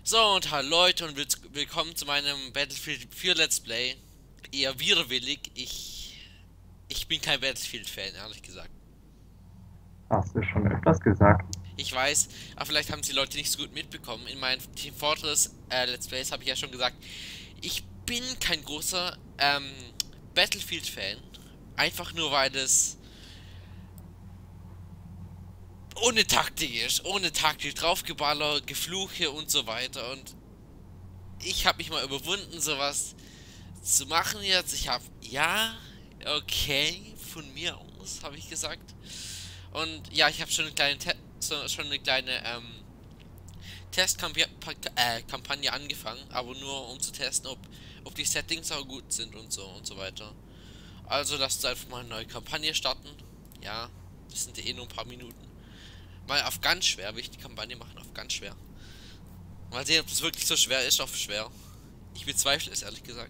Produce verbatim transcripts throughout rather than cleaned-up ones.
So, und hallo Leute und willz- willkommen zu meinem Battlefield vier Let's Play. Eher widerwillig, ich... Ich bin kein Battlefield-Fan, ehrlich gesagt. Hast du schon öfters gesagt. Ich weiß, aber vielleicht haben es die Leute nicht so gut mitbekommen. In meinen Team Fortress äh, Let's Plays habe ich ja schon gesagt, ich bin kein großer ähm, Battlefield-Fan. Einfach nur, weil es ohne Taktik ist, ohne Taktik, draufgeballer, Gefluche und so weiter. Und ich habe mich mal überwunden, sowas zu machen jetzt. Ich habe, ja, okay, von mir aus, habe ich gesagt. Und ja, ich habe schon eine kleine, Te so, schon eine kleine ähm, Testkampagne äh, angefangen, aber nur um zu testen, ob, ob die Settings auch gut sind und so und so weiter. Also lasst uns einfach mal eine neue Kampagne starten. Ja, das sind eh nur ein paar Minuten. Mal auf ganz schwer, will ich die Kampagne machen, auf ganz schwer. Mal sehen, ob das wirklich so schwer ist, auf schwer. Ich bezweifle es, ehrlich gesagt.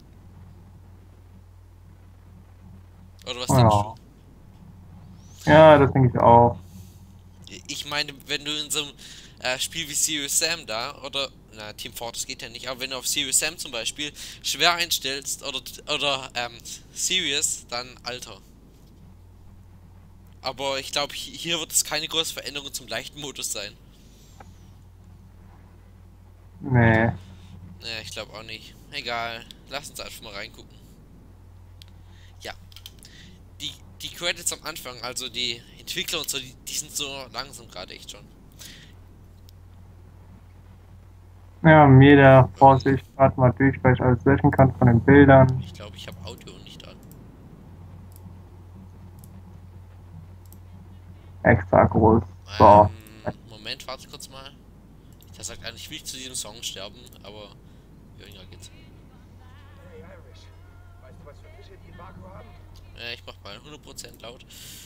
Oder was denkst du? Ja, ja, das denke ich auch. Ich meine, wenn du in so einem äh, Spiel wie Serious Sam da, oder, na, Team Fortress geht ja nicht, aber wenn du auf Serious Sam zum Beispiel schwer einstellst, oder, oder, ähm, Serious, dann Alter. Aber ich glaube, hier wird es keine große Veränderung zum leichten Modus sein. Nee. Ne, ich glaube auch nicht. Egal, lass uns einfach mal reingucken. Ja, die, die Credits am Anfang, also die Entwickler und so, die, die sind so langsam gerade echt schon. Ja, mit jeder Vorsicht gerade mal durch, weil ich alles löschen kann von den Bildern. Ich glaube, ich habe Audio nicht an. Extra groß. So. Ähm, Moment, warte kurz mal. Der sagt eigentlich, ich will zu diesem Song sterben, aber weniger geht's. Hey Irish, weißt du, was für Fische die in Baku haben? Äh, ich mach mal hundert Prozent laut.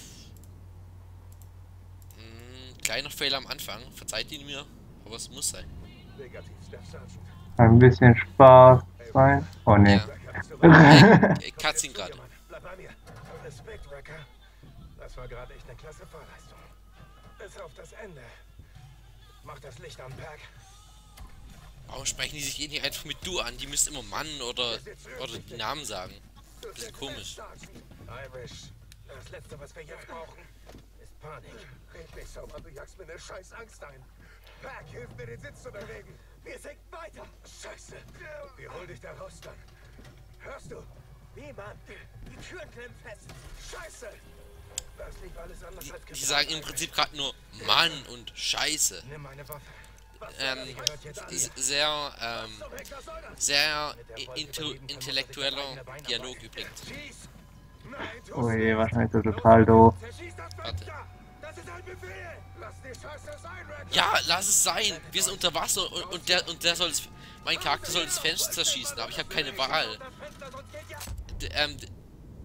Mm, kleiner Fehler am Anfang, verzeiht ihn mir, aber es muss sein. Negativ, Staff Sergeant. Ein bisschen Spaß sein. Oh nee. Ja, Wrecker ist zurück. äh, Komm Cutscene jetzt zu gerade. dir, Mann. Bleib bei mir. Respekt, Wrecker. Das war gerade echt eine klasse Fahrleistung. Bis auf das Ende. Mach das Licht an, Pack. Warum sprechen die sich eh nicht einfach mit du an? Die müssen immer Mann oder, oder die Namen sagen. Du Bisschen sitzt komisch. fest, Sergeant. Irish, das Letzte, was wir jetzt brauchen, ist Panik. Red nicht so, Mann. Du jagst mir eine scheiß Angst ein. Pack, hilf mir, den Sitz zu bewegen. Wir sinken weiter. Scheiße. Wir holen dich da raus dann. Hörst du? Wie, Mann? Die Türen klemmen fest. Scheiße. Das lief alles anders Die, als die geplant, sagen im Irish. Prinzip gerade nur Mann und Scheiße. Nimm meine Waffe. Was soll Ähm, das? Die gehört jetzt s- dir. sehr, ähm, Zum Henker soll das? sehr Mit der i- Wolke intu überleben können, muss er sich auf intellektueller eigene Beine Dialog arbeiten. übrigens. Schieß! Nein, tu's Oh je, nicht. wahrscheinlich so Los, total doof. zerschieß das Warte. Fenster! Das ist ein Befehl! Lass die Scheiße sein, Red! Ja, lass es sein. Wir sind unter Wasser und, und der und der soll das, mein Charakter soll das Fenster zerschießen, aber ich habe keine Wahl. D ähm, d-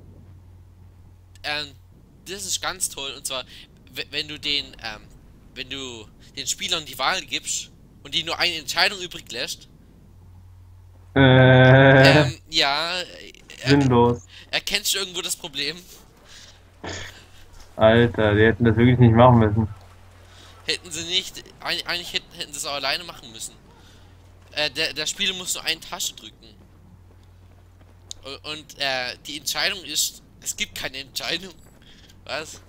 ähm, das ist ganz toll und zwar, w- wenn du den, ähm, wenn du den Spielern die Wahl gibst und die nur eine Entscheidung übrig lässt, Äh, ähm, ja, äh, sinnlos. erkennst du irgendwo das Problem? Alter, die hätten das wirklich nicht machen müssen. Hätten sie nicht, eig- eigentlich hätten, hätten sie es auch alleine machen müssen. Äh, der, der Spieler muss nur eine Tasche drücken. U- Und äh, die Entscheidung ist, es gibt keine Entscheidung. Was?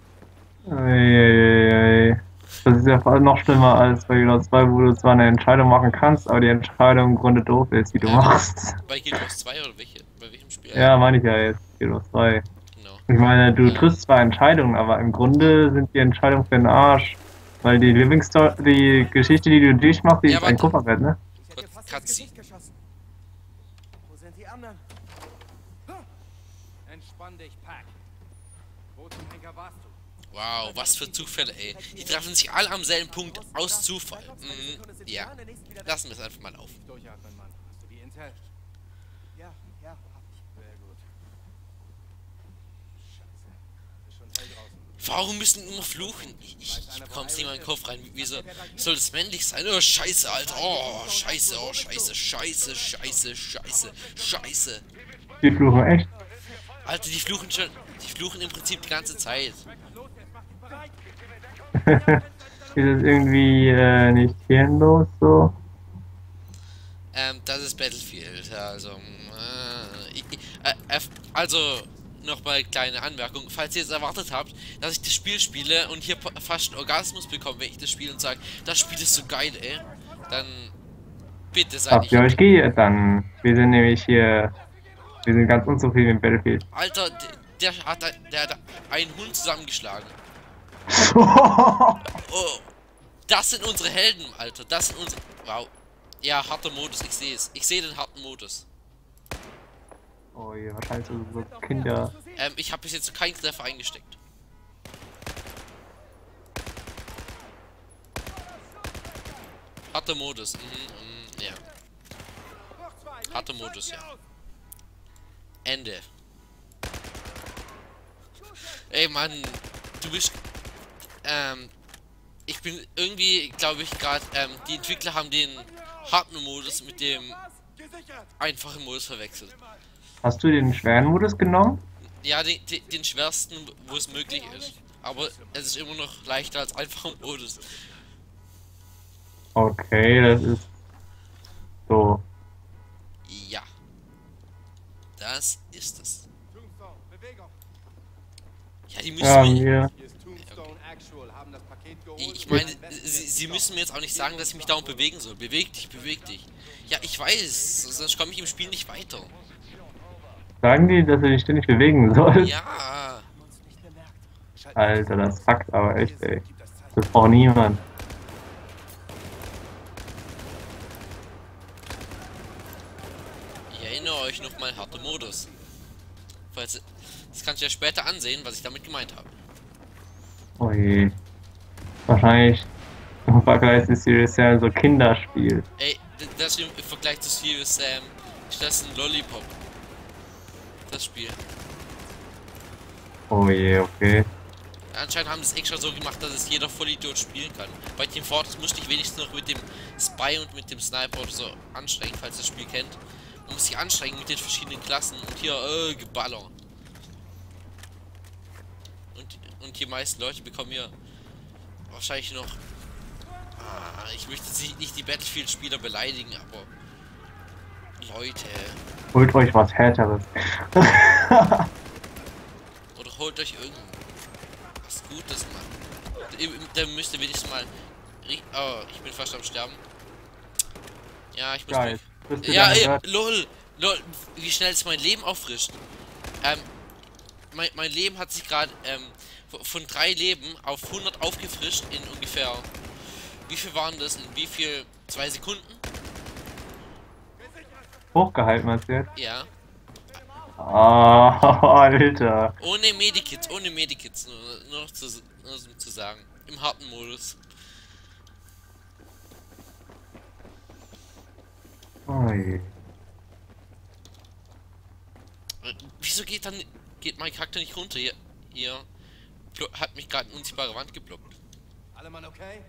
Eieiei. Das ist ja fast noch schlimmer als bei Halo zwei, wo du zwar eine Entscheidung machen kannst, aber die Entscheidung im Grunde doof ist, die du Äh, machst. bei Guild Wars zwei oder welche, bei welchem Spiel? Ja, meine ich ja jetzt. Halo zwei. Genau. Ich meine, du Ähm, triffst zwar Entscheidungen, aber im Grunde sind die Entscheidungen für den Arsch. Weil die Living Story, die Geschichte, die du durchmachst, die Ja, ist ein warte. Kupferbett, ne? Ich hätte Kurz dir fast ins Cutscene. Gesicht geschossen. Wo sind die anderen? Entspann dich, Pack. Wo zum Henker warst du? Wow, was für Zufälle, ey. Die treffen sich alle am selben Punkt aus Zufall. Mhm, ja. Lassen wir es einfach mal auf. Durchatmen, Mann. Hast du die Intel? Ja, ja, hab ich. Sehr gut. Scheiße. Ist schon hell draußen. Warum müssen die immer fluchen? Ich, ich, ich bekomm's nicht mal in den Kopf rein. Wieso soll das männlich sein? Oh, scheiße, Alter. Oh, scheiße, oh, scheiße, scheiße, scheiße, scheiße, scheiße. Die fluchen echt. Alter, die fluchen schon. Die fluchen im Prinzip die ganze Zeit. Ist das irgendwie äh, nicht hirnlos so? Ähm, das ist Battlefield. Also, äh, ich, äh, äh, also nochmal kleine Anmerkung. Falls ihr jetzt erwartet habt, dass ich das Spiel spiele und hier fast einen Orgasmus bekomme, wenn ich das spiele und sage, das Spiel ist so geil, ey, dann bitte seid Habt nicht. ihr euch geirrt dann? Wir sind nämlich hier. Wir sind ganz unzufrieden mit Battlefield. Alter, der, der hat, der hat einen Hund zusammengeschlagen. Oh, das sind unsere Helden, Alter. Das sind unsere. Wow. Ja, harter Modus, ich sehe es. Ich sehe den harten Modus. Oh je, wahrscheinlich so, so Kinder. Ähm, ich habe bis jetzt keinen Treffer eingesteckt. Harter Modus, mhm, mhm, ja. Harter Modus, ja. Ende. Ey, Mann, du bist. Ähm, ich bin irgendwie, glaube ich, gerade. Ähm, die Entwickler haben den harten Modus mit dem einfachen Modus verwechselt. Hast du den schweren Modus genommen? Ja, den, den, den schwersten, wo es möglich ist. Aber es ist immer noch leichter als einfacher Modus. Okay, das ist so. Ja. Das ist es. Tombstone, Bewegung. Ja, die müssen Ja, mir. mir. Hier ist Tombstone Actual, haben das Paket geholt. Ich meine, sie, sie müssen mir jetzt auch nicht sagen, dass ich mich dauernd bewegen soll. Beweg dich, beweg dich. Ja, ich weiß, sonst komme ich im Spiel nicht weiter. Sagen die, dass du dich ständig bewegen sollst? Ja. Alter, das fuckt aber echt, ey. Das braucht niemand. Ich erinnere euch nochmal harter Modus. Falls, das kannst du ja später ansehen, was ich damit gemeint habe. Oh je. Wahrscheinlich im Vergleich zu Serious Sam so Kinderspiel. Ey, das im Vergleich zu Serious Sam ist das ein Lollipop. Das Spiel. Oh je, okay. Anscheinend haben sie es extra so gemacht, dass es jeder Vollidiot spielen kann. Bei Team Fortress musste ich wenigstens noch mit dem Spy und mit dem Sniper oder so anstrengen, falls ihr das Spiel kennt. Man muss sich anstrengen mit den verschiedenen Klassen und hier, äh, Geballer. Und, und die meisten Leute bekommen hier wahrscheinlich noch... Ah, ich möchte jetzt nicht die Battlefield-Spieler beleidigen, aber... Leute... Holt euch was Härteres. Oder holt euch irgendwas Gutes, Mann. Da müsst ihr wenigstens mal... Oh, ich bin fast am Sterben. Ja, ich muss... Geil. Bist du Ja, deine ey, Wörter- lol, lol, wie schnell es mein Leben auffrischt. Ähm, mein, mein Leben hat sich gerade ähm, von drei Leben auf hundert aufgefrischt in ungefähr, wie viel waren das, in wie viel, zwei Sekunden? Hochgehalten, meinst du jetzt? Ja, Ah, Alter. ohne Medikits, ohne Medikits, nur, nur noch zu, nur so zu sagen, im harten Modus. Oh je. Äh, Wieso geht dann, geht mein Charakter nicht runter? Hier, hier blo- hat mich gerade eine unsichtbare Wand geblockt. Alle Mann okay?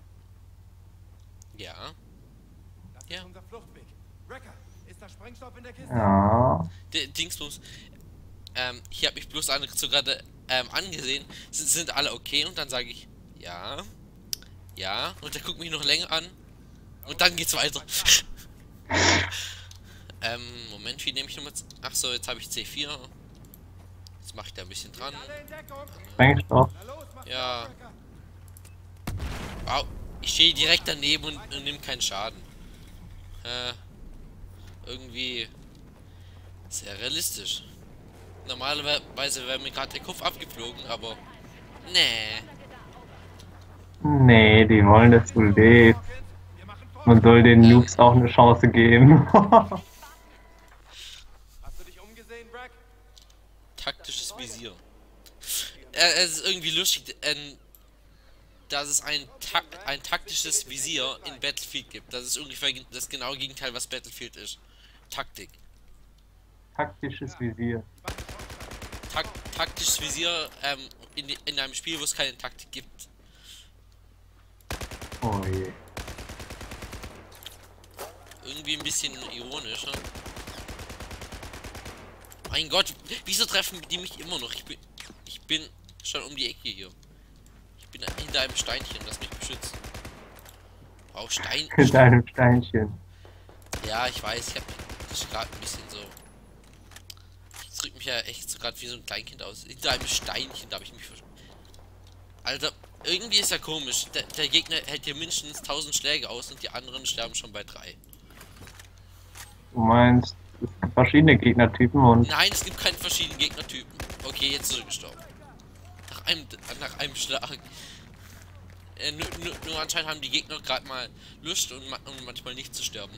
Ja, Das Ja. ist unser Fluchtweg. Wrecker, ist da Sprengstoff in der Kiste? Ja. der Dingsbums. Ähm, hier habe ich bloß andere so gerade ähm, angesehen. Sind, sind alle okay? Und dann sage ich, ja. Ja. Und der guckt mich noch länger an. Und dann geht's weiter. ähm, Moment, wie nehme ich nochmal? Ach so, jetzt habe ich C vier. Jetzt mache ich da ein bisschen dran. Alle in Deckung. Sprengstoff. Na los, mach Ja. das, Wrecker. Wow. Ich stehe direkt daneben und, und nehme keinen Schaden. Äh, irgendwie sehr realistisch. Normalerweise wäre mir gerade der Kopf abgeflogen, aber nee. Nee, die wollen, dass du lebst. Wir machen Feuer. Man soll den Noobs auch eine Chance geben. Hast du dich umgesehen, Wreck? Taktisches Visier. Äh, es ist irgendwie lustig, ähm, dass es ein, Ta ein taktisches Visier in Battlefield gibt. Das ist ungefähr gen- das genaue Gegenteil, was Battlefield ist. Taktik. Taktisches Visier. Tak taktisches Visier ähm, in, in einem Spiel, wo es keine Taktik gibt. Oh je. Irgendwie ein bisschen ironisch, ne? Mein Gott, wieso treffen die mich immer noch? Ich bin, ich bin schon um die Ecke hier. Ich bin hinter einem Steinchen, das mich beschützt. Wow, Stein. Mit einem Steinchen. Ja, ich weiß, ich hab das gerade ein bisschen so. Ich drück mich ja echt so gerade wie so ein Kleinkind aus. Hinter einem Steinchen, da habe ich mich versch... Alter, irgendwie ist ja komisch. Der, der Gegner hält hier mindestens tausend Schläge aus und die anderen sterben schon bei drei. Du meinst, es gibt verschiedene Gegnertypen und... Nein, es gibt keine verschiedenen Gegnertypen. Okay, jetzt ist er gestorben. Nach einem, nach einem Schlag. Äh, nur, nur, nur anscheinend haben die Gegner gerade mal Lust und, ma und manchmal nicht zu sterben.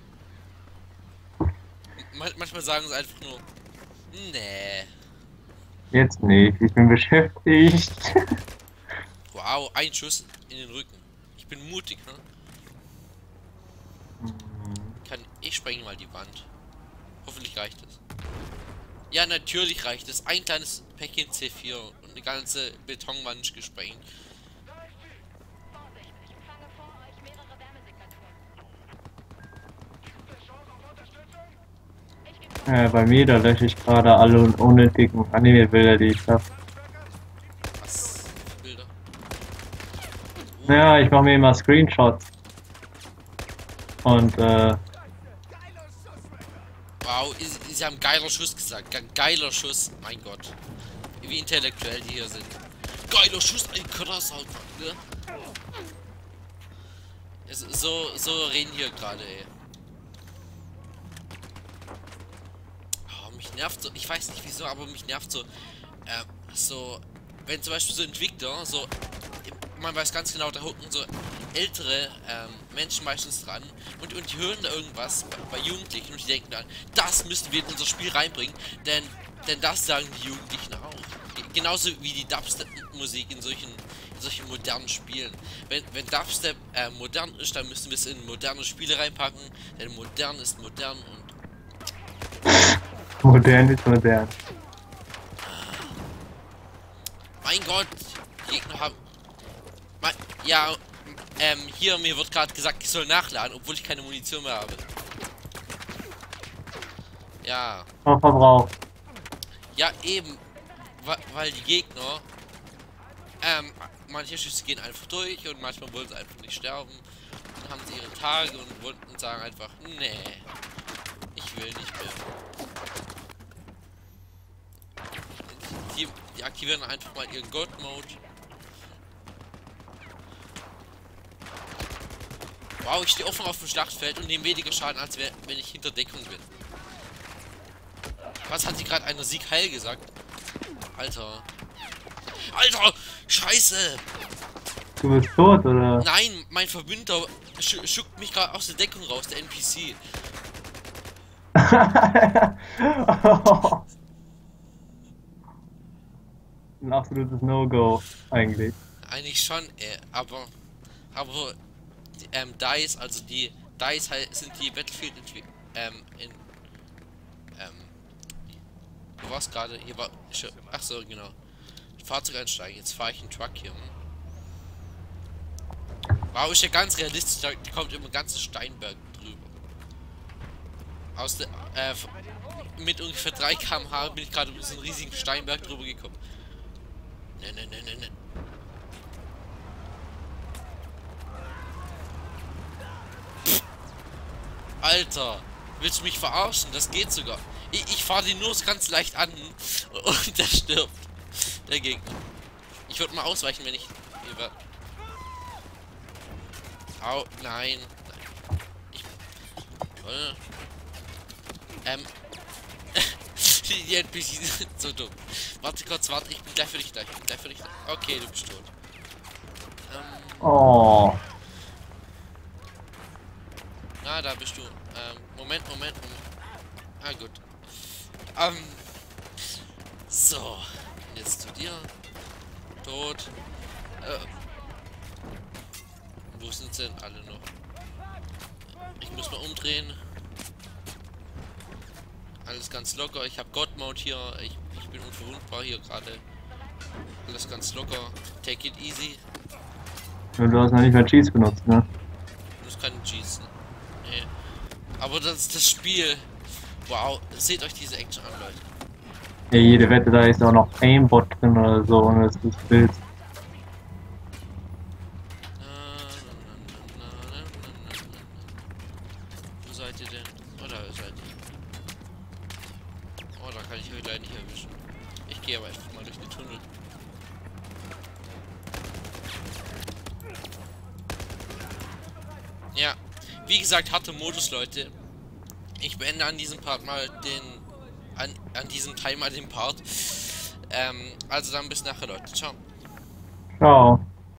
Man manchmal sagen sie einfach nur, nee. Jetzt nicht, ich bin beschäftigt. Wow, ein Schuss in den Rücken. Ich bin mutig, ne? Kann ich spreng mal die Wand. Hoffentlich reicht es. Ja, natürlich reicht es. Ein kleines Päckchen C vier und eine ganze Betonwand gesprengt. Äh, bei mir, da lösche ich gerade alle unnötigen Anime-Bilder, die ich habe. Was für Bilder? Ja, ich mache mir immer Screenshots. Und, äh... Wow, sie haben geiler Schuss gesagt. Ge geiler Schuss. Mein Gott. Wie intellektuell die hier sind. Geiler Schuss, ein krass einfach, ne? So, so reden hier gerade, ey. Oh, mich nervt so, ich weiß nicht wieso, aber mich nervt so, äh, so, wenn zum Beispiel so Entwickler, so, man weiß ganz genau, da hocken so ältere ähm, Menschen meistens dran und, und die hören da irgendwas bei, bei Jugendlichen und die denken dann, das müssen wir in unser Spiel reinbringen, denn, denn das sagen die Jugendlichen auch. Genauso wie die Dubstep-Musik in solchen, in solchen modernen Spielen. Wenn, wenn Dubstep äh, modern ist, dann müssen wir es in moderne Spiele reinpacken, denn modern ist modern und... Modern ist modern. Mein Gott, die Gegner haben... Mein, ja, ähm, hier, mir wird gerade gesagt, ich soll nachladen, obwohl ich keine Munition mehr habe. Ja. Oh, Verbrauch. Ja, eben, weil, weil die Gegner, ähm, manche Schüsse gehen einfach durch und manchmal wollen sie einfach nicht sterben. Dann haben sie ihre Tage und, wollen, und sagen einfach, nee, ich will nicht mehr. Die, die aktivieren einfach mal ihren God-Mode. Wow, ich stehe offen auf dem Schlachtfeld und nehme weniger Schaden, als wenn ich hinter Deckung bin. Was hat sie gerade einer Sieg heil gesagt? Alter. Alter! Scheiße! Du bist tot, oder? Nein, mein Verbündeter sch schuckt mich gerade aus der Deckung raus, der N P C. Ein absolutes No-Go, eigentlich. Eigentlich schon, äh, aber... Aber... Die, ähm, DICE, also die... DICE halt sind die Battlefield... Ähm, in... Ähm... Wo war's gerade? Hier war... Ach so, genau. Fahrzeug einsteigen. Jetzt fahre ich einen Truck hier. Wow, ist ja ganz realistisch. Da kommt immer ein ganzer Steinberg drüber. Aus der... Äh, mit ungefähr drei Kilometer pro Stunde bin ich gerade über so einen riesigen Steinberg drüber gekommen. Ne, ne, ne, ne, ne. Alter, willst du mich verarschen? Das geht sogar. Ich, ich fahre den nur ganz leicht an und der stirbt. Der Gegner. Ich würde mal ausweichen, wenn ich... Au, nein. Ich... Äh, ähm... Die N P Cs sind so dumm. Warte kurz, warte, ich bin gleich für dich da. Ich bin gleich für dich da. Okay, du bist tot. Ähm... Oh. Ah, da bist du. Ähm, Moment, Moment, Moment. Ah, gut. Ähm. So. Jetzt zu dir. Tot. Äh. Wo sind sie denn alle noch? Ich muss mal umdrehen. Alles ganz locker. Ich habe God-Mode hier. Ich, ich bin unverwundbar hier gerade. Alles ganz locker. Take it easy. Du hast noch nicht mal Cheese benutzt, ne? Du musst keinen Cheese. Nee. Aber das ist das Spiel. Wow, seht euch diese Action an, Leute. Ja, jede Wette, da ist auch noch Aimbot drin oder so, ohne dass du es willst. Wo seid ihr denn? Oder seid ihr? Oh, da kann ich euch leider nicht erwischen. Ich gehe aber einfach mal durch den Tunnel. Ja, wie gesagt, hatte Modus, Leute. Ich beende an diesem Part mal den... An, an diesem Teil mal den Part. Ähm, also dann bis nachher, Leute. Ciao. Ciao.